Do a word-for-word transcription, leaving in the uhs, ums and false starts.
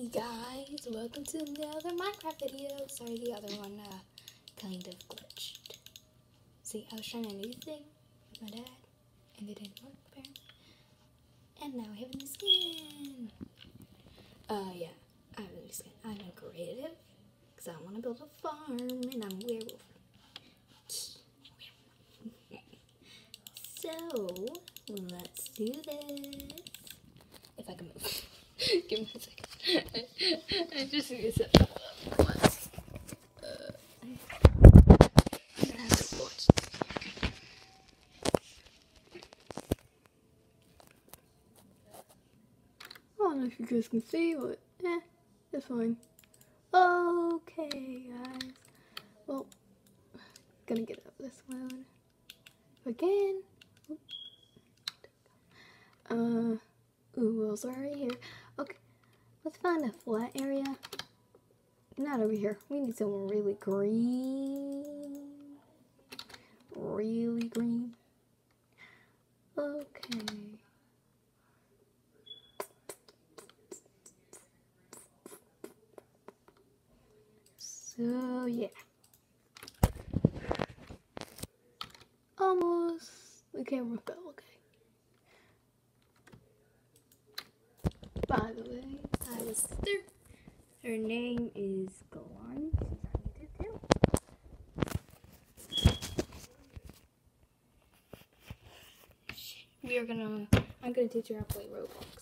guys, welcome to another Minecraft video. Sorry, the other one uh, kind of glitched. See, I was trying a new thing with my dad, and it didn't work apparently. And now we have a new skin. Uh, yeah, I have a new skin. I'm a creative, because I want to build a farm, and I'm a werewolf. So, let's do this. If I can move. Give me a second. I, I just need to set that up once. Uh, I'm gonna have to watch this. I don't know if you guys can see, but eh, it's fine. Okay, guys. Well, gonna get up this one. Again. Uh, ooh, wells are right here. Okay, let's find a flat area. Not over here. We need somewhere really green. Really green. Okay. So, yeah. Almost. The camera fell, okay. By the way, I have a sister. Her name is Golan. She's on YouTube too. We are gonna, I'm gonna teach her how to play Roblox.